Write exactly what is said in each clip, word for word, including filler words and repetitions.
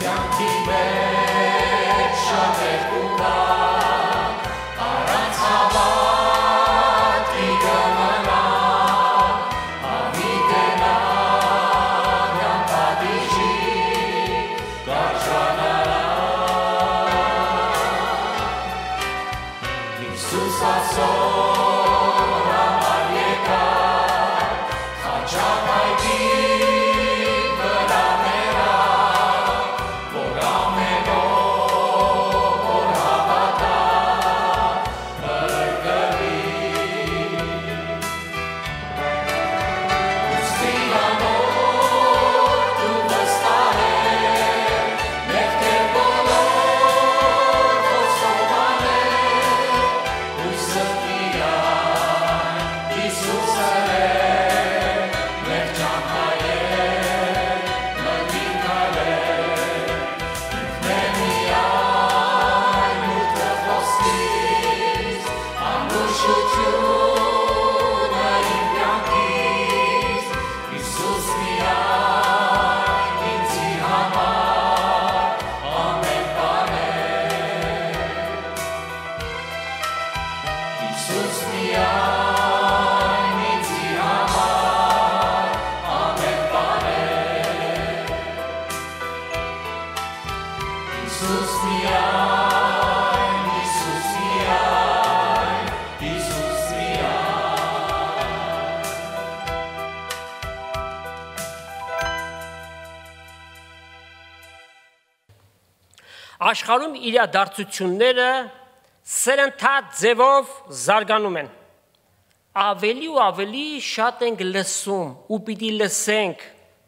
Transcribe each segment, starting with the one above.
Աշխարհում իրադարձությունները սերընթաց ձևով զարգանում են։ Ավելի ու ավելի շատ ենք լսում ու պիտի լսենք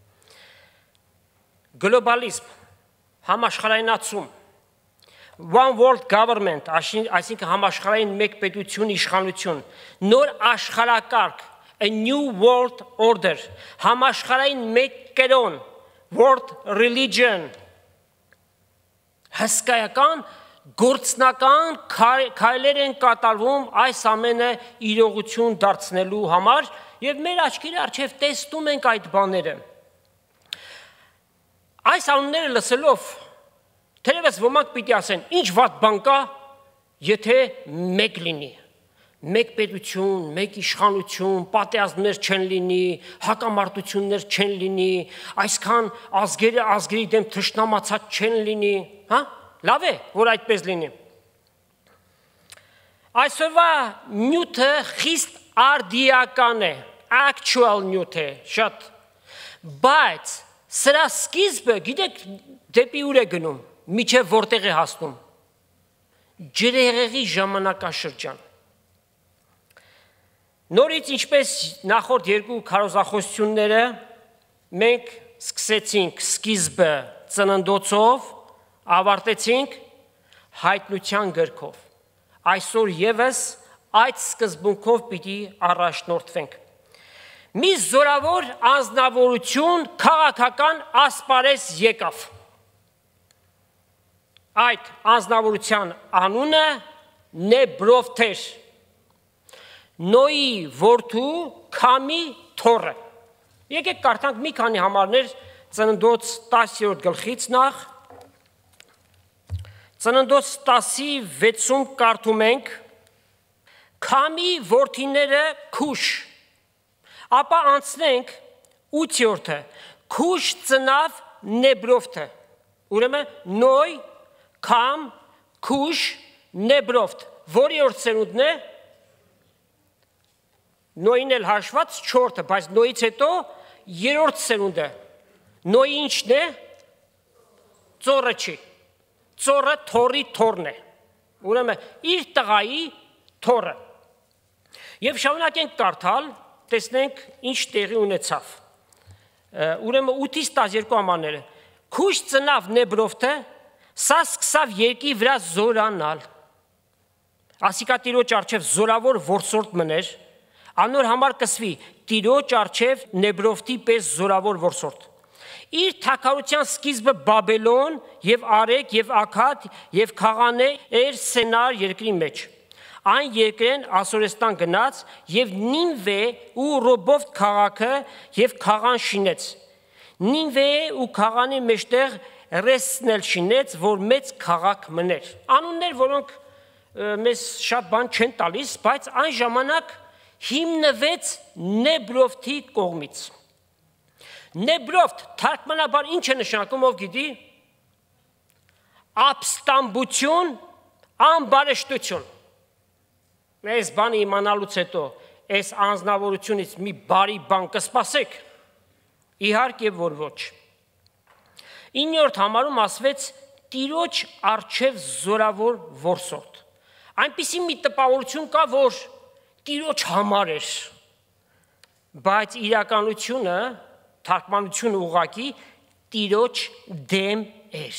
գլոբալիզմ, համաշխարհայնացում, one world government, այսինքն համաշխարհային մեկ պետություն իշխանություն, նոր աշխարհակարգ, a new world order, համաշխարհային մեկ կրոն, world religion, հսկայական գործնական քայլեր են կատարվում այս ամենը իրողություն դարձնելու համար եւ մեր աչքերի առջեւ տեսնում ենք այդ բաները։ Այս անունները լսելով թերևս ոմանք պիտի ասեն, ինչ վատ բան կա, եթե մեկ լինի, մեկ պետություն, մեկ իշխանություն, պատերազմներ չեն լինի, հակամարտություններ չեն լինի, այսքան ազգերը ազգերի դեմ թշնամացած չեն լինի, հա? Լավ է, որ այդպես լինի։ Այսօրվա նյութը խիստ արդիական է, actual նյութ է, շատ, բայց սրա սկիզբը, գիտեք, դեպի ուր է գնում, միջև որտեղ է հասնում, ջրհեղեղի ժամանակաշրջան։ Նորից ինչպես նախորդ երկու քարոզախոսությունները, մենք սկսեցինք սկիզբը ծննդոցով, ավարտեցինք հայտնության գրքով։ Այսօր ևս այդ սկզբունքով պիտի առաջնորդվենք։ Մի զորավոր անձնավորություն քաղաքական ասպարեզ եկավ։ Այդ անձնավորության անունը Նեբրովթ էր, Նոյի որդու Քամի թոռը։ Եկեք կարդանք մի քանի համարներ ծննդոց տասերորդ գլխից նախ, ծննդոց տասի վեցում կարդում ենք, Քամի որդիները Քուշ, ապա անցնենք ութերորդը, Քուշ ծնավ Նեբրովթը, ուրեմն Նոյ, Քամ, Քուշ, Նեբրովթ, որի օր ծնունդն է, Նոյին էլ հաշված չորրորդը, բայց Նոյից հետո երրորդ ծնունդը, Նոյի ինչն է, ծոռը չի, ծոռը թոռի թոռն է, ուրեմն իր տղայի թոռը։ Եվ շարունակենք կարդալ, տեսնենք ինչ տեղի ունեցավ։ Ուրեմն ութից տասներկու համարները։ Քուշ ծնավ Նեբրովթը, սա սկսավ երկի վրա զորանալ։ Ասիկա տիրոջ առջև զորավոր որսորդ մներ, անոր համար կսվի տիրոջ առջև Նեբրովթի պես զորավոր որսորդ։ Իր թագավորության սկիզբը Բաբելոն եւ Արեկ եւ Աքադ եւ Քաղանե էր Սենար երկրի մեջ։ Այն երկրեն Ասորեստան գնաց եւ Նինվե ու Ռոբովտ քաղաքը եւ Քաղան շինեց։ Նինվե ու Քաղանի մեջտեղ ռեսնել շինեց, որ մեծ քաղաք մներ։ Անուններ, որոնք մեզ շատ բան չեն տալիս, բայց այն ժամանակ հիմնվեց Նեբրովթի կողմից։ Նեբրովթ թարգմանաբար ինչ է նշանակում, ով գիտի, ապստամբություն, անբարեշտություն։ Այս բանը իմանալուց հետո, այս անձնավորությունից մի բարի բան կսպասեք, իհարկե որ ոչ։ իններորդ համարում ասվեց Տիրոջ առջև զորավոր որսորդ։ Այնպիսի մի տպավորություն կա, որ Տիրոջ համար էր, բայց իրականությունը, թարգմանությունը ուղղակի Տիրոջ դեմ էր։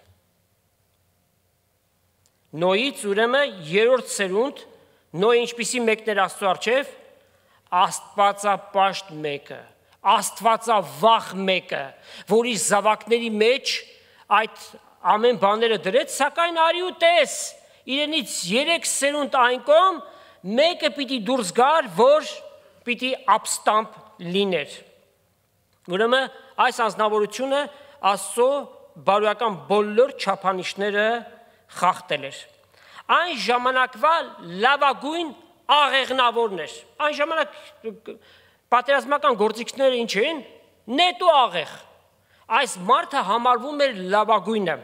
Նոյից ուրեմն երրորդ սերունդ, Նոյը ինչպիսի մեկն էր Աստծո առջև, Աստվածապաշտ մեկը, Աստվածավախ մեկը, որի զավակների մեջ այդ ամեն բաները դրեց, սակայն արի ու տես, իրենից երեք սերունդ այն կողմ, մեկը պիտի դուրս գար, որ պիտի ապստամբ լիներ։ Ուրեմն այս անձնավորությունը Աստծո բարոյական բոլոր չափանիշները խախտել էր։ Այն ժամանակվա լավագույն աղեղնավորն էր։ Այն ժամանակ պատերազմական գործիքները ինչ են, նետ ու աղեղ, այս մարդը համարվում էր լավագույնը,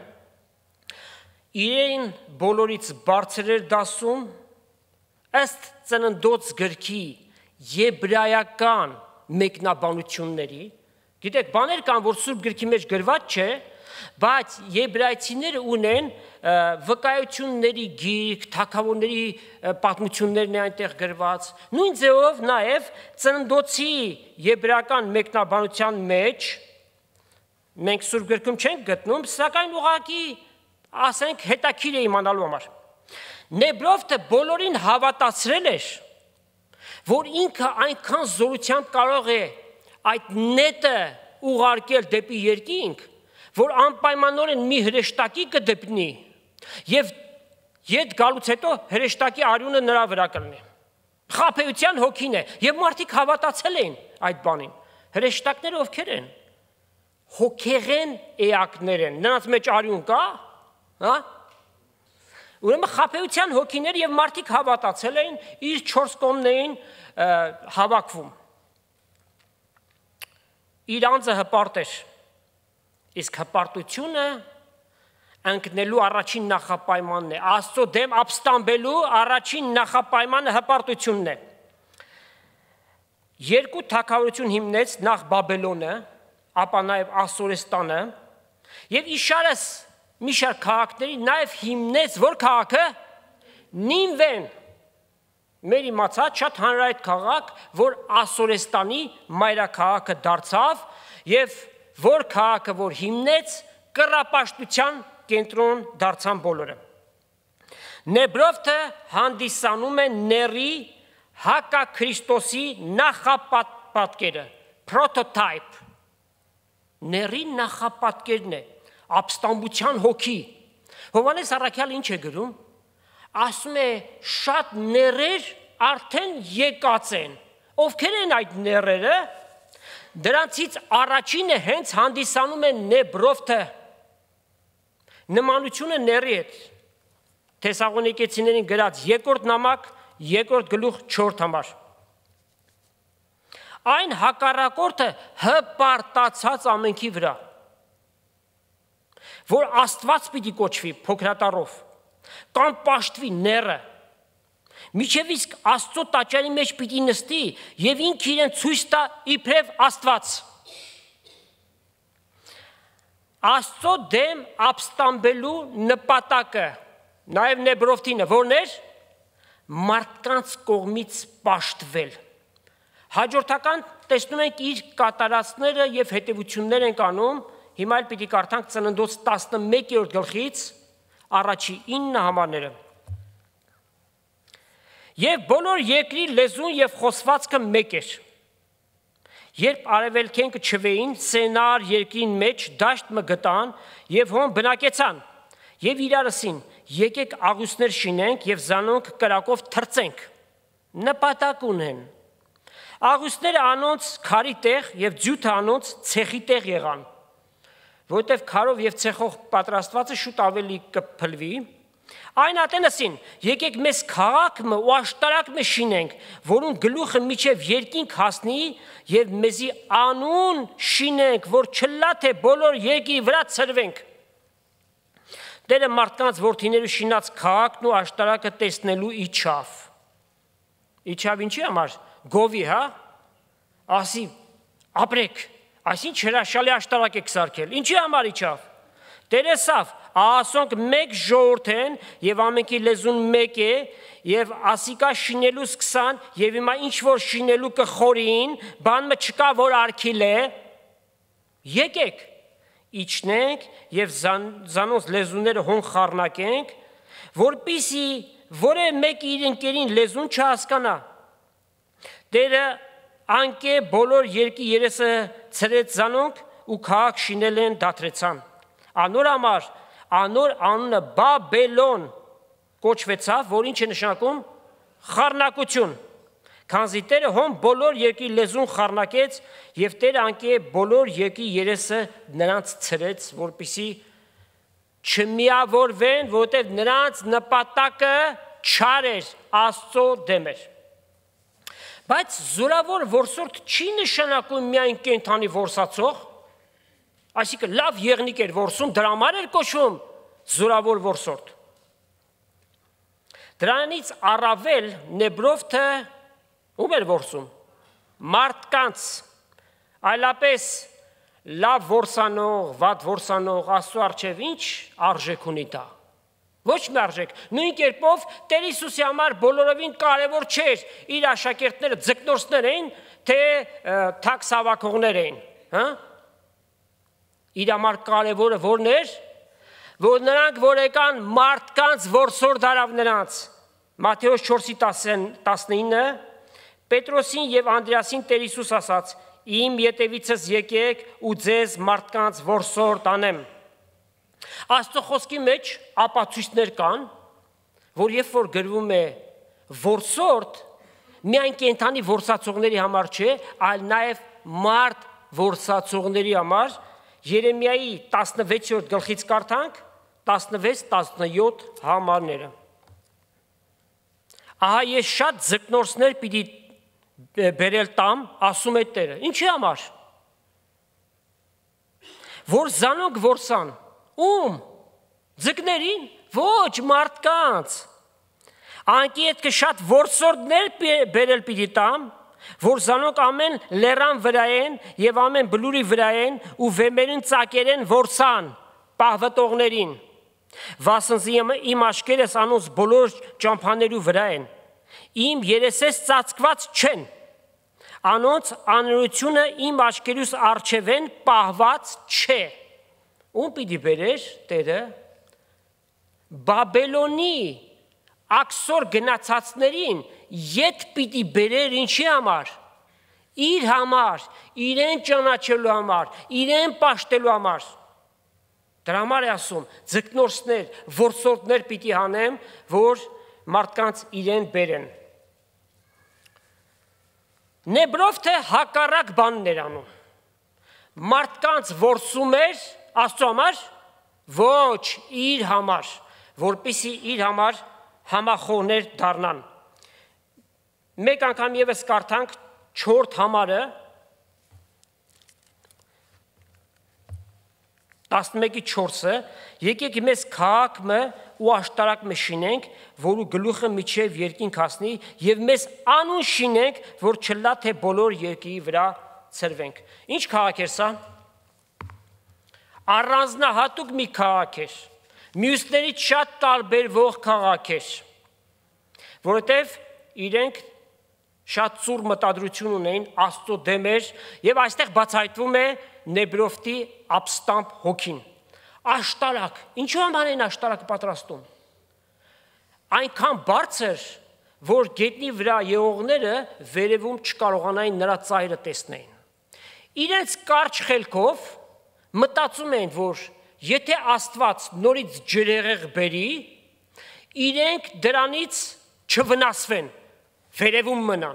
իրեն բոլորից բարձր էր դասում, ըստ ծննդոց գրքի եբրայական մեկնաբանությունների, գիտեք, բաներ կան, որ Սուրբ գրքի մեջ գրված չէ, բայց եբրայցիները ունեն վկայությունների գիրք, թագավորների պատմություններն է այնտեղ գրված, նույն ձևով նաև ծննդոցի եբրայական մեկնաբանության մեջ, մենք Սուրբ գրքում չենք գտնում, սակայն ուղղակի, ասենք, հետաքրքիր է իմանալու համար։ Նեբրովթը բոլորին հավատացրել էր, որ ինքը այնքան զորությամբ կարող է այդ նետը ուղարկել դեպի երկինք, որ անպայմանորեն մի հրեշտակի կդեպնի և ետ գալուց հետո հրեշտակի արյունը նրա վրա կլինի։ Խաբեության հոգին է, և մարդիկ հավատացել էին այդ բանին։ Հրեշտակները ովքեր են։ Հոգեղեն էակներ են, նրանց մեջ արյուն կա, հա։ Ուրեմն խաբեության հոգիներ և մարդիկ հավատացել էին, իր չորս կողմներին հավաքվում։ Իր անձը հպարտ էր, իսկ հպարտությունը ընկնելու առաջին նախապայմանն է, Աստծո դեմ ապստամբելու առաջին նախապայմանը հպարտությունն է։ Երկու թագավորություն հիմնեց, նախ Բաբելոնը, ապա նաև Ասորեստանը, և իշարս մի շարք քաղաքների նաև հիմնեց, որ քաղաքը Նինվեն, մեր իմացած շատ հանրայդ քաղաք, որ Ասորեստանի մայրաքաղաքը դարձավ և որ քաղաքը, որ հիմնեց, կռապաշտության կենտրոն դարձան բոլորը։ Նեբրովթը հանդիսանում է ների հակաքրիստոսի նախապատկերը, prototype, ների նախապատկերն է, ապստամբության հոգի։ Հովհաննես առաքյալը ինչ է գրում, ասում է շատ ներեր արդեն եկած են, ովքեր են այդ ներերը, դրանցից առաջինը հենց հանդիսանում է Նեբրովթը, նմանությունը ների հետ, Թեսաղոնիկեցիներին գրած երկրորդ նամակ, երկրորդ գլուխ չորրորդ համար։ Այն հակառակորդը հպարտացած ամենքի վրա, որ Աստված պիտի կոչվի փոքրատառով, կամ պաշտվի ները, միջև իսկ Աստծո տաճարի մեջ պիտի նստի և ինքը իրեն ցույց տա իբրև Աստված։ Աստծո դեմ ապստամբելու նպատակը, նաև Նեբրովթինը, որն էր մարդկանց կողմից պաշտվել։ Հաջորդական տեսնում ենք իր կատարածները և հետևություններ ենք անում, հիմա էլ պիտի կարդանք Ծննդոց տասնմեկերորդ գլխից առաջի ինը համարները։ Եվ բոլոր երկրի լեզուն և խոսվածքը մեկ էր։ Երբ արևելքեն կչվեին, Սենար երկրին մեջ դաշտ մը գտան և հոն բնակեցան, և իրարսին, եկեք աղյուսներ շինենք և զանոնք կրակով թրծենք, նպատակ ունեն։ Աղյուսները անոնց քարի տեղ և ձյութը անոնց ցեխի տեղ եղան, որովհետև քարով եւ ցեխով պատրաստվածը շուտ ավելի կփլվի, այն ատենասին, եկեք մեզ քաղաքը ու աշտարակը շինենք, որուն գլուխը միջև երկինք հասնի եւ մեզի անուն շինենք, որ չլա թե բոլոր երկրի վրա ցրվենք։ Տերը մարդկանց որդիներու շինած քաղաքն ու աշտարակը տեսնելու իջավ։ Իջավ ինչի համար։ Գովի, հա։ Ասի, ապրեք, այսինչ հրաշալի աշտարակ եք սարքել։ Ինչի համար իջավ։ Տերեսավ, ասոնք մեկ ժողովուրդ են եւ ամենքի լեզուն մեկ է եւ ասիկա շինելու սկսան եւ հիմա ինչ որ շինելու կխորին, բանը չկա որ արքիլ է։ Եկեք իջնենք եւ զանոց լեզուները հոն խառնակենք, որպիսի որը մեկ իր ընկերին լեզուն չհասկանա։ Տերը անկե բոլոր երկի երեսը ցրեց զանոնք ու քաղաք շինել են դադրեցան։ Անոր համար անոր անունը Բաբելոն կոչվեցավ, որ ինչ է նշանակում խառնակություն։ Քանզի Տերը հոն բոլոր երկի լեզուն խառնակեց եւ Տերը անկե բոլոր երկի երեսը նրանց ցրեց, որպիսի չմիավորվեն, որտեղ նրանց նպատակը չար էր, Աստծո դեմ էր։ Բայց զորավոր որսորդ չի նշանակում միայն կենթանի որսացող, այսինքն լավ եղնիկ էր որսում, դրա համար էր կոչվում զորավոր որսորդ։ Դրանից առավել Նեբրովթը ում էր որսում։ Մարդկանց, այլապես լավ որսանող, վատ որսանող Աստծո առջև ինչ արժեք ունի դա։ Ոչ մի արժեք։ Նույն կերպով Տեր Հիսուսի համար բոլորովին կարևոր չէր իր աշակերտները ձկնորսներ էին, թե թաքս հավաքողներ էին, հա։ Իր համար կարևորը որն էր, որ նրանք որ եկան մարդկանց որսոր դարավ նրանց։ Մատթեոս չորսի տասնինը Պետրոսին եւ Անդրեասին Տեր Հիսուս ասաց. Իմ ետևիցս եկեք ու ձեզ մարդկանց որսոր տանեմ։ Աստծո խոսքի մեջ ապացույցներ կան, որ երբ որ գրվում է որսորդ, միայն կենթանի որսացողների համար չէ, այլ նաև մարդ որսացողների համար, Երեմիայի տասնվեցերորդ գլխից կարդանք, տասնվեց տասնյոթ համարները։ Ահա ես շատ ձկնորսներ պիտի բերել տամ, ասում է Տերը։ Ինչի համար։ Որ զանոք որսան, ում, ձկներին, ոչ մարդկանց, անկի հետքը շատ որսորդներ բերել պիտի տամ, որ զանոք ամեն լերան վրա են և ամեն բլուրի վրա են ու վեմերին ծակերեն որսան, պահվտողներին, վասնզի իմ աշկերես անոնց բոլոր ճամփաներու վրա են, իմ երեսես ծածկված չեն, անոնց անրությունը իմ աշկերուս առջև են պահված չէ, ում պիտի բերեր Տերը, Բաբելոնի աքսոր գնացածներին ետ պիտի բերեր ինչի համար, իր համար, իրեն ճանաչելու համար, իրեն պաշտելու համար, դրա համար է ասում, ձկնորսներ, որսորդներ պիտի հանեմ, որ մարդկանց իրեն բերեն։ Նեբրովթը հակառակ բանն էր անում, մարդկանց որսում էր Աստծո համար, ոչ իր համար, որպիսի իր համար համախոհներ դառնան։ Մեկ անգամ ևս կարդանք չորրորդ համարը, տասնմեկի չորսը, եկեք մեզ քաղաքը ու աշտարակը շինենք, որու գլուխը միջև երկինք հասնի, եւ մեզ անուն շինենք, որ չլա թե բոլոր երկրի վրա ցրվենք։ Ինչ քաղաք էր սա։ Առանձնահատուկ մի քաղաք էր, մյուսներից շատ տարբերվող քաղաք էր, որովհետև իրենք շատ ծուռ մտադրություն ունեին Աստծո դեմ էր եւ այստեղ բացահայտվում է Նեբրովթի ապստամբ հոգին։ Աշտարակ, ինչու համար են աշտարակը պատրաստում։ Այնքան բարձր, որ գետնի վրա եղողները վերևում չկարողանային նրա ծայրը տեսնեին։ Իրենց կարճ խելքով մտածում են, որ եթե Աստված նորից ջրեղեղ բերի, իրենք դրանից չվնասվեն, վերևում մնան։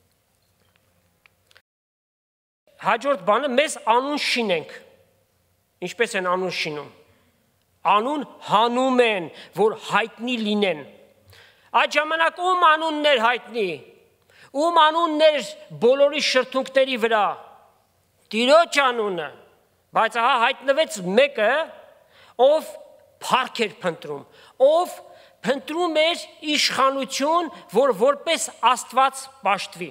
Հաջորդ բանը մեզ անուն շինենք։ Ինչպես են անուն շինում։ Անուն հանում են, որ հայտնի լինեն։ Այդ ժամանակ ում անունն էր հայտնի։ Ում անունն էր բոլորի շրթունքների վրա։ Տիրոջ անունը։ Բայց ահա հայտնվեց մեկը, ով փառք էր փնտրում, ով փնտրում էր իշխանություն, որ որպես Աստված պաշտվի։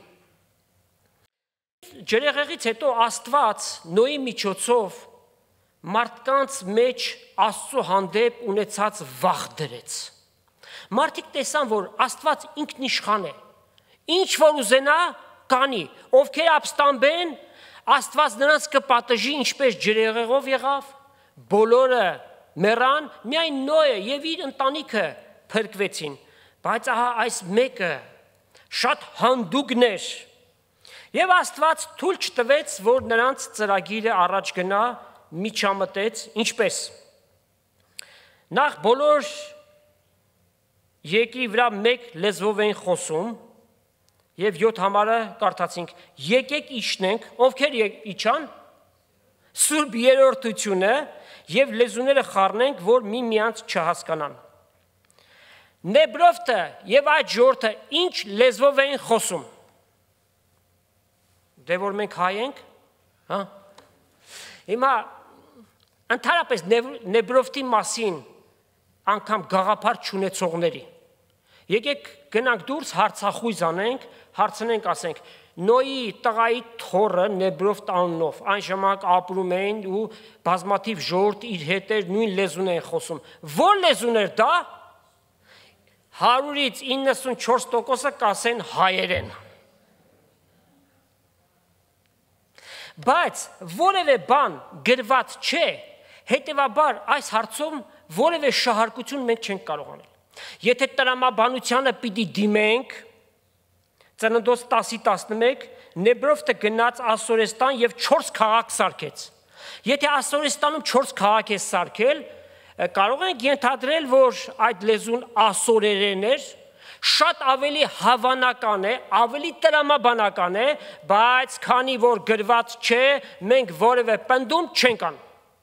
Ջրեղեղից հետո Աստված Նոյի միջոցով մարդկանց մեջ Աստծո հանդեպ ունեցած վախ դրեց։ Մարդիկ տեսան, որ Աստված ինքնիշխան է։ Ինչ որ ուզենա, կանի, ովքեր ապստամբեն, Աստված նրանց կպատժի, ինչպես ջրեղեղով եղավ, բոլորը մեռան, միայն Նոյը եւ իր ընտանիքը փրկվեցին, բայց ահա այս մեկը շատ հանդուգն էր եւ Աստված թույլ չտվեց, որ նրանց ծրագիրը առաջ գնա, միջամտեց, ինչպես նախ բոլոր երկրի վրա մեկ լեզվով էին խոսում եւ յոթ համարը կարդացինք, եկեք իջնենք, ովքեր իջան, Սուրբ երրորդությունը եւ լեզուները խառնենք, որ միմյանց չհասկանան։ Նեբրովտը եւ այդ ժողովուրդը ինչ լեզվով էին խոսում։ Դե որ մենք հայ ենք, հա։ Հիմա ընդհանրապես Նեբրովտի մասին անգամ գաղափար չունեցողների։ Եկեք գնանք դուրս հարցախույզ անենք, հարցնենք, ասենք, Նոյի տղայի թոռը Նեբրովտ անունով, այն ժամանակ ապրում էին ու բազմաթիվ ժողովուրդ իր հետ էր նույն լեզուն էին խոսում։ Որ լեզուն էր դա? հարյուրից իննսունչորս տոկոսը կասեն հայերեն։ Բայց որևէ բան գրված չէ, հետևաբար այս հարցում որևէ շահարկություն մենք չենք կարող անել։ Եթե տրամաբանությանը պիտի դիմենք, Ծննդոց տասի տասնմեկ, Նեբրովտը գնաց Ասորեստան եւ չորս քաղաք սարքեց։ Եթե Ասորեստանում չորս քաղաք է սարքել, կարող ենք ենթադրել, որ այդ լեզուն ասորերեն էր, շատ ավելի հավանական է, ավելի տրամաբանական է, բայց քանի որ գրված չէ, մենք որևէ պնդում չենք անում։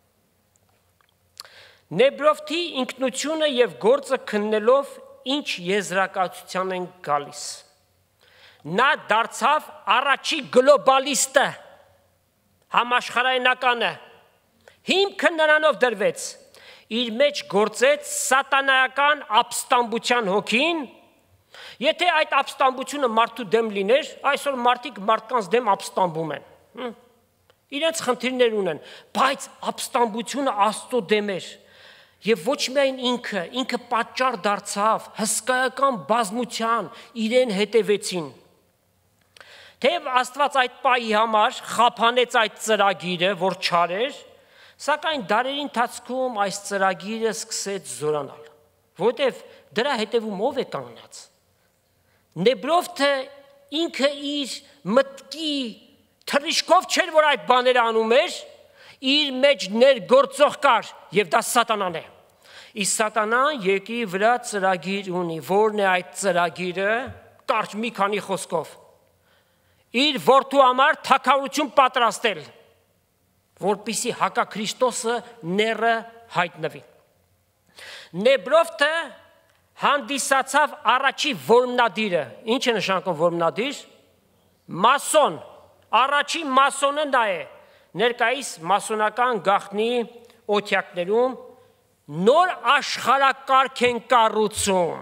Նեբրովտի ինքնությունը եւ գործը քննելով ինչ եզրակացության են գալիս։ Նա դարձավ առաջի գլոբալիստը, համաշխարհայնականը, հիմքը նրանով դրվեց, իր մեջ գործեց սատանայական ապստամբության հոգին, եթե այդ ապստամբությունը մարդու դեմ լիներ, այսօր մարդիկ մարդկանց դեմ ապստամբում են, իրենց խնդիրներ ունեն, բայց ապստամբությունը Աստծո դեմ էր, եւ ոչ միայն ինքը, ինքը պատճառ դարձավ, հսկայական բազմության իրեն հետևեցին, Թեև Աստված այդ պահի համար խափանեց այդ ծրագիրը, որ չար էր, սակայն դարերի ընթացքում այս ծրագիրը սկսեց զորանալ, որտև դրա հետևում ով է կանգնած։ Նեբրովտը ինքը իր մտքի թռիչքով չէր, որ այդ բաները անում էր, իր մեջ ներգործող կար, եւ դա սատանան է։ Իսկ սատանան երկրի վրա ծրագիր ունի, որն է այդ ծրագիրը, կարճ մի քանի խոսքով։ Իր որդու համար թագավորություն պատրաստել, որպեսզի հակաքրիստոսը ները հայտնվի։ Նեբրովտը հանդիսացավ առաջի որմնադիրը։ Ինչ է նշանակում որմնադիր? Մասոն, առաջի մասոնը նա է։ Ներկայիս մասոնական գաղտնի օթյակներում նոր աշխարհակարգ են կառուցում։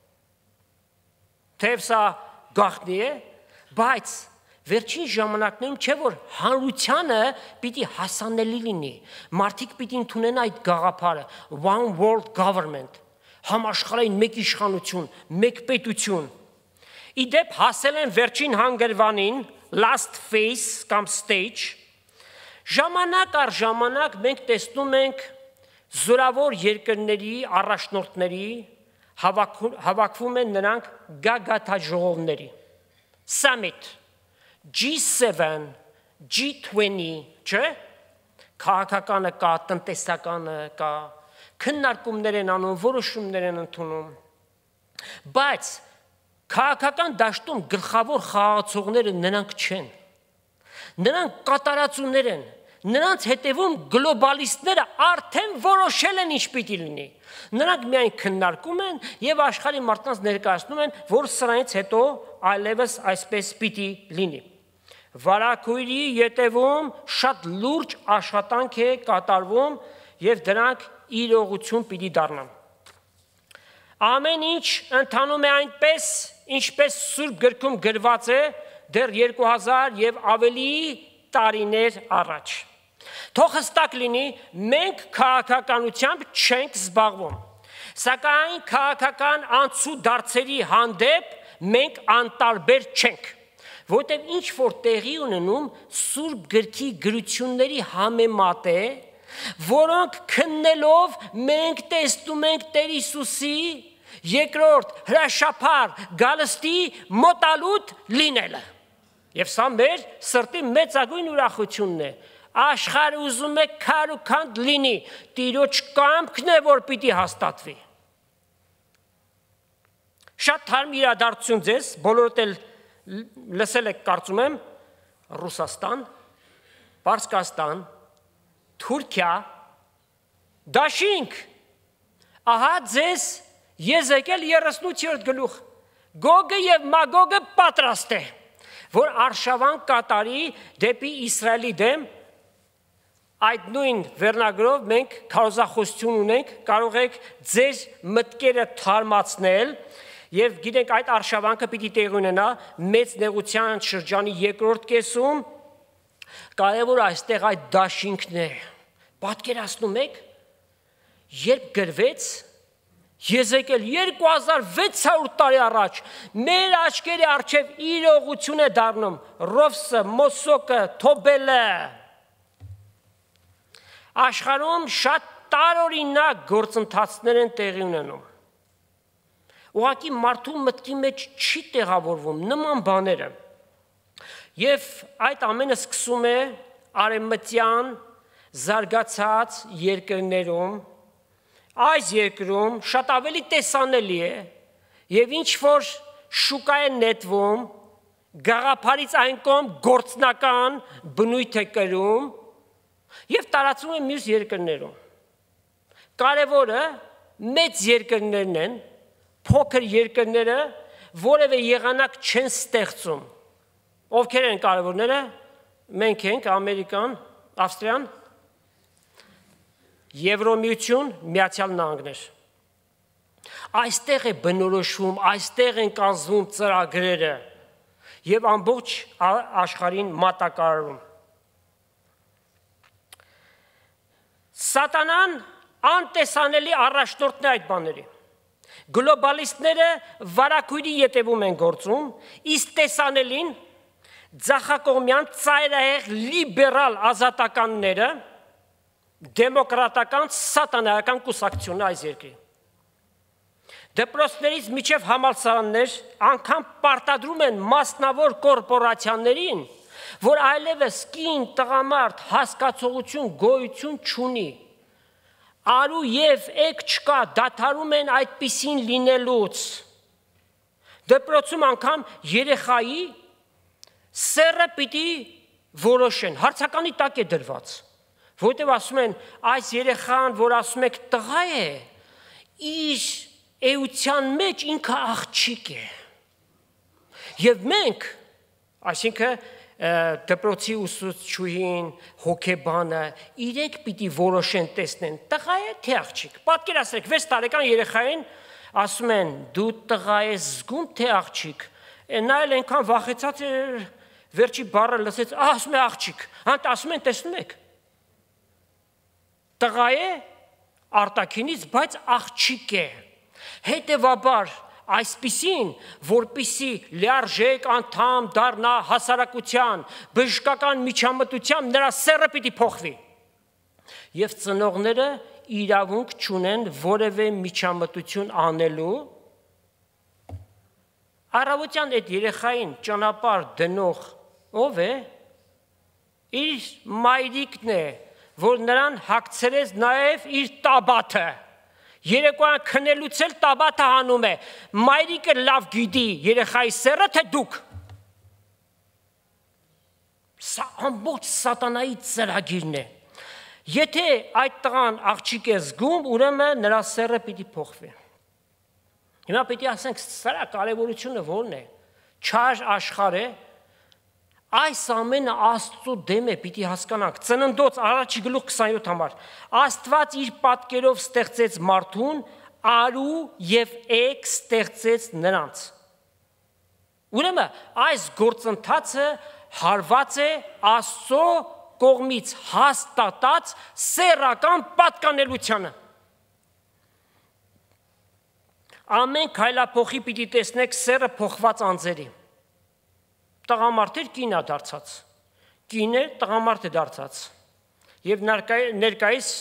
Թեև սա գաղտնի է, բայց վերջին ժամանակներում չէ որ հանրությանը պիտի հասանելի լինի, մարդիկ պիտի ընդունեն այդ գաղափարը, one world government, համաշխարհային մեկ իշխանություն, մեկ պետություն։ Իդեպ հասել են վերջին հանգրվանին, last phase կամ stage, ժամանակ առ ժամանակ մենք տեսնում ենք զորավոր երկրների առաջնորդների հավաքվում են նրանք գագաթաժողովների, summit, G seven, G twenty, չէ, քաղաքականը կա, տնտեսականը կա, քննարկումներ են անում, որոշումներ են ընդունում, բայց քաղաքական դաշտում գլխավոր խաղացողները նրանք չեն, նրանք կատարածուներ են, նրանց հետևում գլոբալիստները արդեն որոշել են ինչ պիտի լինի։ Նրանք միայն քննարկում են եւ աշխարհի մարդկանց ներկայացնում են, որ սրանից հետո այլևս այսպես պիտի լինի։ Վարակույրի ետևում շատ լուրջ աշխատանք է կատարվում եւ դրանք իրողություն պիտի դառնան։ Ամեն ինչ ընթանում է այնպես, ինչպես Սուրբ գրքում գրված է դեռ երկու հազար եւ ավելի տարիներ առաջ։ Թող հստակ լինի, մենք քաղաքականությամբ չենք զբաղվում, սակայն քաղաքական անցուդարձերի հանդեպ մենք անտարբեր չենք, որտեղ ինչ որ տեղի ունենում Սուրբ գրքի գրությունների համեմատ է, որոնք քննելով մենք տեսնում ենք Տեր Հիսուսի երկրորդ հրաշափառ գալստի մոտալուտ լինելը։ Եվ սա մեր սրտի մեծագույն ուրախությունն է։ Աշխարհը ուզում է քար ու քանդ լինի, Տիրոջ կամքն է, որ պիտի հաստատվի։ Շատ թարմ իրադարձություն ձեզ, բոլորդ էլ լսել եք, կարծում եմ, Ռուսաստան, Պարսկաստան, Թուրքիա, դաշինք, ահա ձեզ Եզեկիել երեսունութերորդ գլուխ, Գոգը եւ Մագոգը պատրաստ է, որ արշավան կատարի դեպի Իսրայելի դեմ, այդ նույն վերնագրով մենք քարոզախոսություն ունենք, կարող եք ձեր մտքերը թարմացնել եւ գիտենք այդ արշավանքը պիտի տեղի ունենա մեծ նեղության շրջանի երկրորդ կեսում, կարևոր այստեղ այդ դաշինքն է, պատկերացնում եք, երբ գրվեց Եզեկիել երկու հազար վեց հարյուր տարի առաջ մեր աչքերի առջև իրողություն է դառնում Ռովսը, Մոսոկը, Թոբելը աշխարհում շատ տարօրինակ գործընթացներ են տեղի ունենում ուղղակի մարդու մտքի մեջ չի տեղավորվում նման բաները եւ այդ ամենը սկսում է արևմտյան զարգացած երկրներում այս երկրում շատ ավելի տեսանելի է եւ ինչ որ շուկա է նետվում գաղափարից այն կողմ գործնական բնույթ է կրում եւ տարածվում է մյուս երկրներում կարևորը մեծ երկրներն են փոքր երկրները որևէ եղանակ չեն ստեղծում ովքեր են կարևորները մենք ենք Ամերիկան Ավստրիան Եվրոմիություն, Միացյալ Նահանգներ։ Այստեղ է բնորոշվում, այստեղ են կազմվում ծրագրերը եւ ամբողջ աշխարհին մատակարարում։ Սատանան անտեսանելի առաջնորդն է այդ բաների։ Գլոբալիստները վարակույրի ետևում են գործում, իսկ տեսանելին ձախակողմյան ծայրահեղ լիբերալ ազատականները դեմոկրատական սատանայական կուսակցությունն այս երկրի։ Դպրոցներից միջև համալսարաններ անգամ պարտադրում են մասնավոր կորպորացիաներին, որ այլևս կին տղամարդ հասկացողություն գոյություն չունի։ Արու եւ եկ չկա, դադարում են այդպիսին լինելուց։ Դպրոցում անգամ երեխայի սերը պիտի որոշեն, հարցականի տակ է դրված։ Որտեւ ասում են այս երեխան, որ ասում եք տղա է, իր էության մեջ ինքը աղջիկ է։ Եվ մենք, այսինքն դպրոցի ուսուցչուհին, հոգեբանը, իրենք պիտի որոշեն տեսնեն, տղա է թե աղջիկ։ Պատկերացրեք, վեց տարեկան երեխային ասում են դու տղա ես զգում թե աղջիկ։ Նա էլ այնքան վախեցած է, վերջի բառը լսեց, ասում է աղջիկ։ Հանտ ասում են տեսնում եք տղա է արտաքինից, բայց աղջիկ է։ Հետևաբար այսպիսին, որպիսի լիարժեք անդամ դառնա հասարակության, բժշկական միջամտությամբ նրա սերը պիտի փոխվի։ Եվ ծնողները իրավունք չունեն որևէ միջամտություն անելու։ Առավոտյան այդ երեխային ճանապարհ դնող ով է։ Իր մայրիկն է, որ նրան հագցրեց նաև իր տաբաթը։ Երեկոյան քնելուց էլ տաբաթը հանում է։ Մայրիկը լավ գիտի երեխայի սերը թե դուք։ Սա ամբողջ սատանայի ծրագիրն է։ Եթե այդ տղան աղջիկ է զգում, ուրեմն նրա սերը պիտի փոխվի։ Հիմա պիտի ասենք, սրա կարևորությունը ո՞րն է։ Չար աշխարհ է, այս ամենը Աստծո դեմ է, պիտի հասկանանք։ Ծննդոց առաջի գլուխ քսանյոթ համար։ Աստված իր պատկերով ստեղծեց մարդուն, արու եւ էգ ստեղծեց նրանց։ Ուրեմն այս գործընթացը հարված է Աստծո կողմից հաստատած սեռական պատկանելությանը։ Ամեն քայլափոխի պիտի տեսնեք սերը փոխված անձերի։ Տղամարդեր կին է դարձած, կին է տղամարդ է դարձած։ Եվ ներկայիս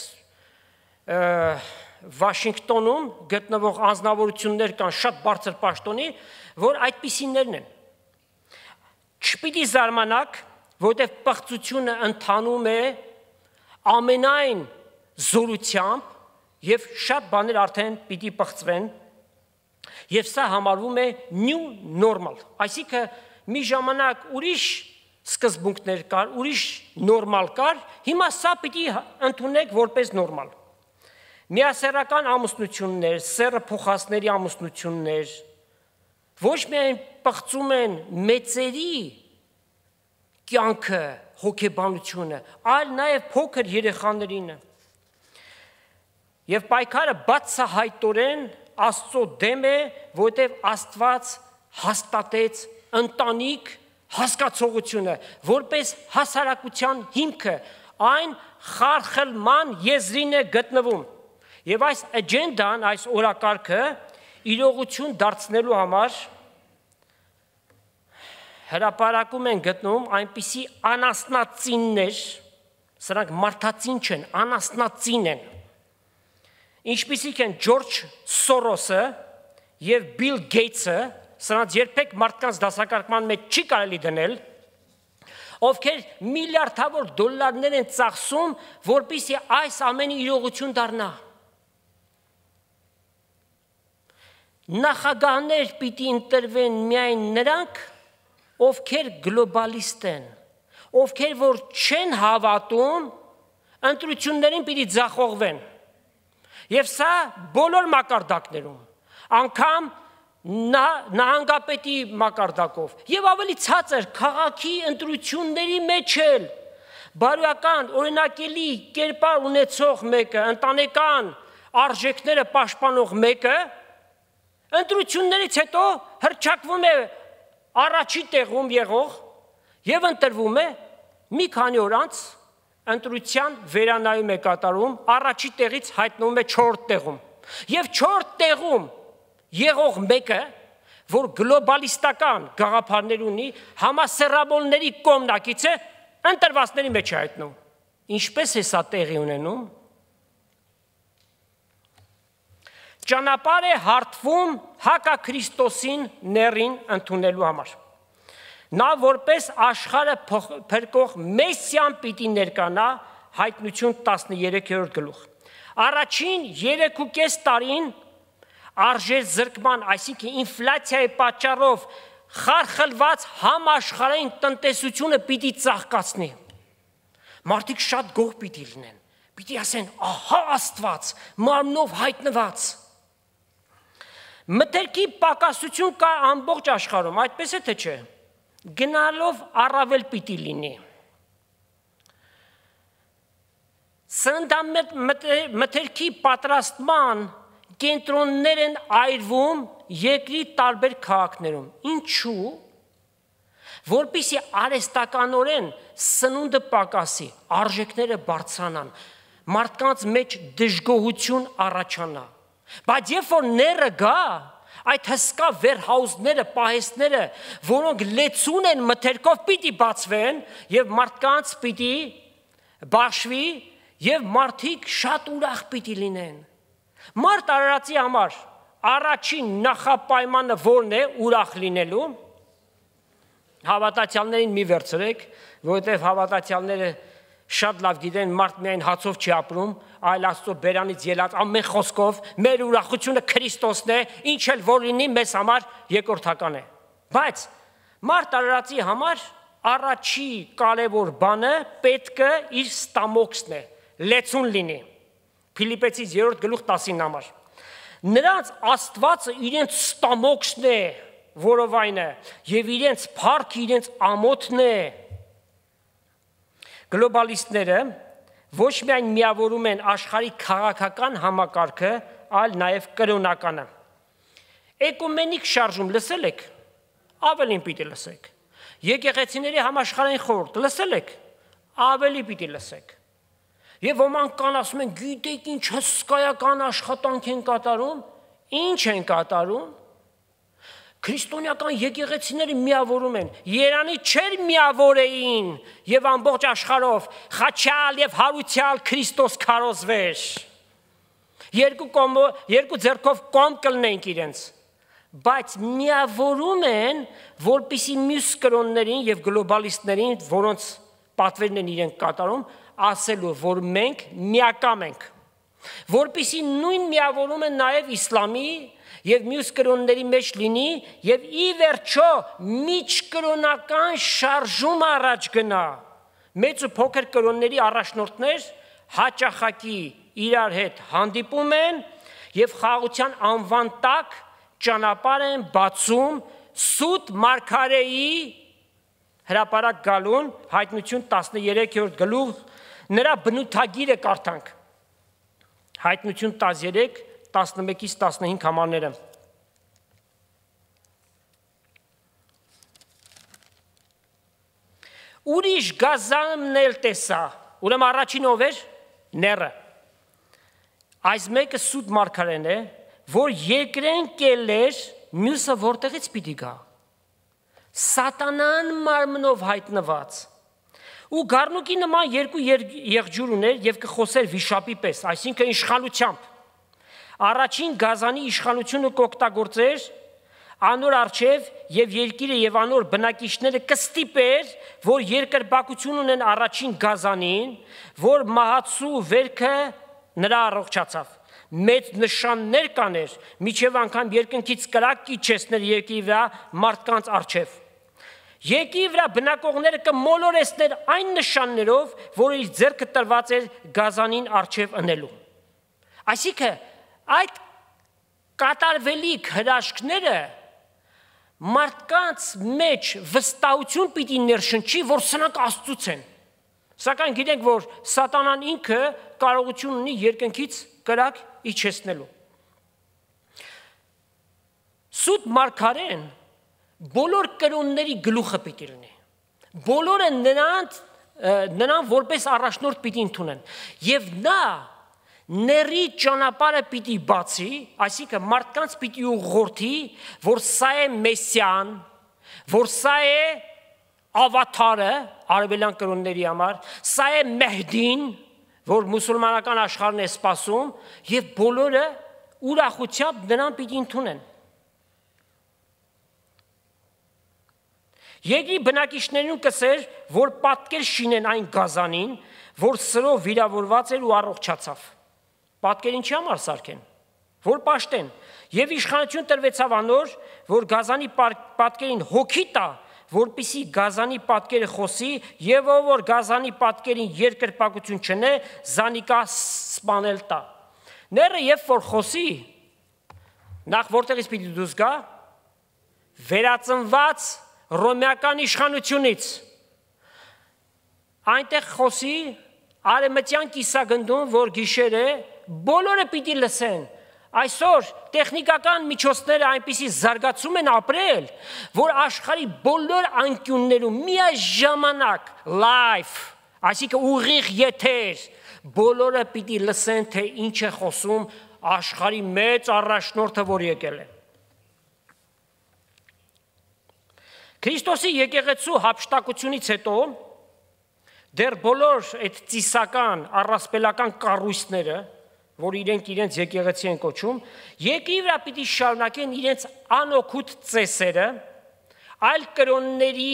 Վաշինգտոնում գտնվող անձնավորություններ կան շատ բարձր պաշտոնի, որ այդպիսիներն են։ Չպիտի զարմանաք, որտեղ պղծությունը ընթանում է ամենայն զորությամբ եւ շատ բաներ արդեն պիտի պղծվեն եւ սա համարվում է new normal, այսինքն մի ժամանակ ուրիշ սկզբունքներ կար, ուրիշ նորմալ կար, հիմա սա պիտի ընդունեք որպես նորմալ։ Միասեռական ամուսնություններ, սեռը փոխածների ամուսնություններ ոչ միայն պղծում են մեծերի կյանքը, հոգեբանությունը, այլ նաև փոքր երեխաներինը։ Եվ պայքարը բացահայտորեն Աստծո դեմ է, որտեղ Աստված հաստատեց ընտանիք հասկացողությունը, որպես հասարակության հիմքը, այն խարխլման եզրին է գտնվում։ Եվ այս աջենդան, այս օրակարգը իրողություն դարձնելու համար հրապարակում են գտնում այնպիսի անասնածիններ, սրանք մարդածին չեն, անասնածին են, ինչպիսիք են Ջորջ Սորոսը և Բիլ Գեյթսը, սրանց երբեք մարդկանց դասակարգման մեջ չի կարելի դնել, ովքեր միլիարդավոր դոլարներ են ծախսում, որպեսզի այս ամենի իրողություն դառնա։ Նախագահներ պիտի ընտրվեն միայն նրանք, ովքեր գլոբալիստ են, ովքեր որ չեն հավատում, ընտրություններին պիտի ձախողվեն։ Եվ սա բոլոր մակարդակներում, անգամ նահանգապետի մակարդակով, եւ ավելի ցածր քաղաքի ընտրությունների մեջ էլ բարոյական օրինակելի կերպար ունեցող մեկը, ընտանեկան արժեքները պաշտպանող մեկը ընտրություններից հետո հռչակվում է առաջի տեղում եղող եւ ընտրվում է մի քանի օր անց ընտրության վերանայում է կատարում, առաջի տեղից հայտնվում է չորրորդ տեղում։ Եվ չորրորդ տեղում եղող մեկը, որ գլոբալիստական գաղափարներ ունի, համասեռավորների կողմնակից է, ընտրվածների մեջ է հայտնում։ Ինչպես է սա տեղի ունենում։ Ճանապարհ է հարթվում հակաքրիստոսին ներին ընդունելու համար։ Նա որպես աշխարհը փրկող մեսիան պիտի ներկանա, հայտնություն տասներեքերորդ գլուխ։ Առաջին երեք ու կես տարին արժեր զրկման, այսինքն ինֆլյացիայի պատճառով խարխլված համաշխարհային տնտեսությունը պիտի ծաղկացնի։ Մարդիկ շատ գոհ պիտի լինեն, պիտի ասեն, ահա Աստված, մարմնով հայտնված։ Մտերքի պակասություն կա ամբողջ աշխարհում, այդպես է թե չէ։ Գնալով առավել պիտի լինի։ Սննդամթերքի պատրաստման կենտրոններ են այրվում երկրի տարբեր քաղաքներում։ Ինչու՞։ Որպեսզի արհեստականորեն սնունդը պակասի, արժեքները բարձրանան, մարդկանց մեջ դժգոհություն առաջանա։ Բայց երբ որ ները գա, այդ հսկա վերհաուզները, պահեստները, որոնք լեցուն են մթերքով, պիտի բացվեն եւ մարդկանց պիտի բաշխվի եւ մարդիկ շատ ուրախ պիտի լինեն։ Մարդ արարածի համար առաջին նախապայմանը որն է ուրախ լինելու։ Հավատացյալներին մի վերցրեք, որովհետեւ հավատացյալները շատ լավ գիտեն, մարդ միայն հացով չի ապրում, այլ Աստծո բերանից ելած ամեն խոսքով, մեր ուրախությունը Քրիստոսն է, ինչ էլ որ լինի մեզ համար երկրորդական է։ Բայց մարդ արարածի համար առաջի կարևոր բանը պետք է իր ստամոքսն է, լեցուն լինի։ Փիլիպեցիս երրորդ գլուխ տասինը համար։ Նրանց Աստվածը իրենց ստամոքսն է, որովայնը, եւ իրենց փառքը իրենց ամոթն է։ Գլոբալիստները ոչ միայն միավորում են աշխարհի քաղաքական համակարգը, այլ նաև կրոնականը։ Էկումենիկ շարժում լսել եք, ավելին պիտի լսեք։ Եկեղեցիների համաշխարհային խորհուրդ լսել եք, ավելի պիտի լսեք։ Եվ ոմանք կան ասում են, գիտեք ինչ հսկայական աշխատանք են կատարում, ինչ են կատարում։ Քրիստոնեական եկեղեցիները միավորում են, Երանի չեր միավորեին եւ ամբողջ աշխարհով խաչալ եւ հարուցյալ Քրիստոս քարոզվեր։ Երկու կոմ երկու ձեռքով կոմ կլնենք իրենց, բայց միավորում են, որպիսի մյուս կրոններին եւ գլոբալիստներին, որոնց պատվերն են իրենք կատարում, ասելու, որ մենք միակամ ենք, որպիսի նույն միավորում են նաեւ իսլամի եւ մյուս կրոնների մեջ լինի եւ ի վերջո միջկրոնական շարժում առաջ գնա։ Մեծ ու փոքր կրոնների առաջնորդներ հաճախակի իրար հետ հանդիպում են եւ խաղաղության անվան տակ ճանապարհ են բացում սուտ մարգարեի հրապարակ գալուն Հայտնություն տասներեքերորդ գլուխ նրա բնութագիրը կարդանք։ Հայտնություն տասներեք տասնմեկից տասնհինգ համարները։ Ուրիշ գազանն էլ տեսա, ուրեմն առաջին ով էր, ները։ Այս մեկը սուտ մարգարեն է, որ երկրեն կելեր, մյուսը որտեղից պիտի գա։ Սատանան մարմնով հայտնված։ Ու գառնուկի նման երկու եղջյուր ուներ եւ կխոսեր վիշապի պես, այսինքն իշխանությամբ։ Առաջին գազանի իշխանությունը կօգտագործեր անոր արչև եւ երկիրը եւ անոր բնակիչները կստիպեր, որ երկրբակություն ունեն առաջին գազանին, որ մահացու վերքը նրա առողջացավ։ Մեծ նշաններ կաներ, միջև անգամ երկնքից կրակ կիչեցներ երկրի վրա մարդկանց արչև։ Երկրի վրա բնակողները կմոլորեցներ այն նշաններով, որ իր ձեռքը տրված էր գազանին արչև ընելու։ Այսինքն այդ կատարվելիք հրաշքները մարդկանց մեջ վստահություն պիտի ներշնչի, որ սրանք Աստծուց են։ Սակայն գիտենք, որ սատանան ինքը կարողություն ունի երկնքից կրակ իջեցնելու։ Սուտ մարգարեն բոլոր կրոնների գլուխը պիտի լինի։ Բոլորը նրան նրան որպես առաջնորդ պիտի ընդունեն։ Եվ նա ների ճանապարհը պիտի բացի, այսինքն մարդկանց պիտի ուղղորդի, որ սա է Մեսիան, որ սա է ավաթարը արևելյան կրոնների համար, սա է Մեհդին, որ մուսուլմանական աշխարհն է սպասում, եւ բոլորը ուրախությամբ նրան պիտի ընդունեն։ Երկրի բնակիչներուն կսեր, որ պատկեր շինեն այն գազանին, որ սրով վիրավորված էր ու առողջացավ։ Պատկեր ինչի համար սարքեն, որ պաշտեն, եւ իշխանություն տրվեցավ անոր, որ գազանի պատկերին հոգի տա, որպիսի գազանի պատկերը խոսի, եւ ով որ գազանի պատկերին երկրպագություն չնե, զանիկա սպանել տա։ Ները երբ որ խոսի, նախ որտեղից պիտի դուրս գա, վերածնված ռոմեական իշխանությունից, այնտեղ խոսի արևմտյան կիսագնդում, որ գիշեր է, բոլորը պիտի լսեն։ Այսօր տեխնիկական միջոցները այնպիսի զարգացում են ապրել, որ աշխարհի բոլոր անկյուններում միաժամանակ live, այսինքն ուղիղ եթեր, բոլորը պիտի լսեն, թե ինչ է խոսում աշխարհի մեծ առաջնորդը, որ եկել է։ Քրիստոսի եկեղեցու հափշտակությունից հետո դեռ բոլոր այդ ծիսական, առասպելական կառույցները, որ իրենք իրենց եկեղեցի են կոչում, երկրի վրա պիտի շարունակեն իրենց անօգուտ ծեսերը, այլ կրոնների